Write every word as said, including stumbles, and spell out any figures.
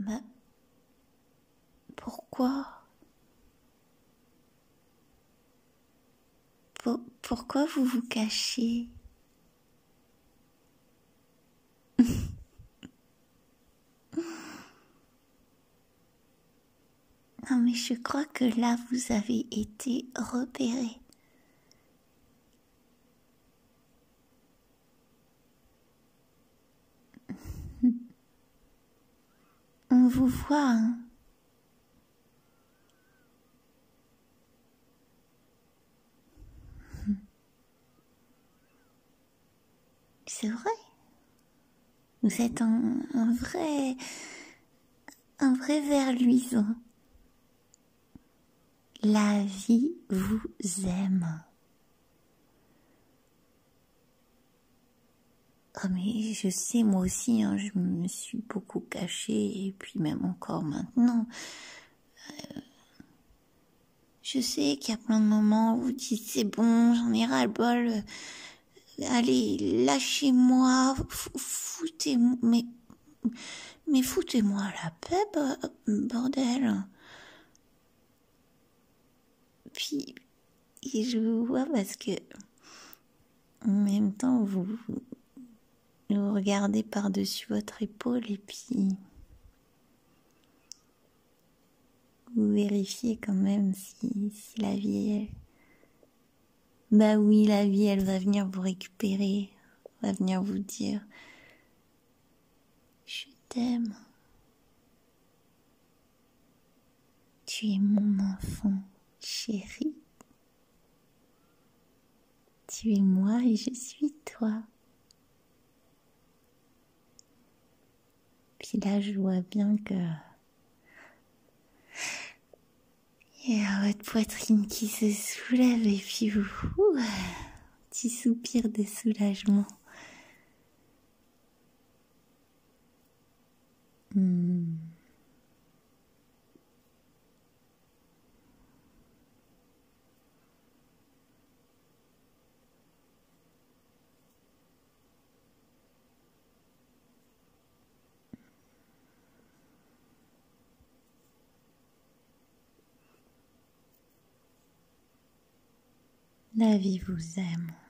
Bah, pourquoi? Pour- pourquoi vous vous cachez? Non mais je crois que là vous avez été repéré. On vous voit, hein. C'est vrai. Vous êtes un, un vrai... un vrai ver luisant. La vie vous aime. Oh mais je sais, moi aussi, hein, je me suis beaucoup cachée, et puis même encore maintenant. Euh, je sais qu'il y a plein de moments où vous dites c'est bon, j'en ai ras le bol. Euh, allez, lâchez-moi, foutez-moi, mais, mais foutez-moi la paix, bordel. Puis, et je vous vois parce que, en même temps, vous, vous regardez par-dessus votre épaule et puis vous vérifiez quand même si, si la vie est... Bah oui, la vie, elle va venir vous récupérer, va venir vous dire « Je t'aime. Tu es mon enfant chéri. Tu es moi et je suis toi. » Puis là, je vois bien que il y a votre poitrine qui se soulève et puis vous, ouh, petit soupir de soulagement. Hmm. La vie vous aime.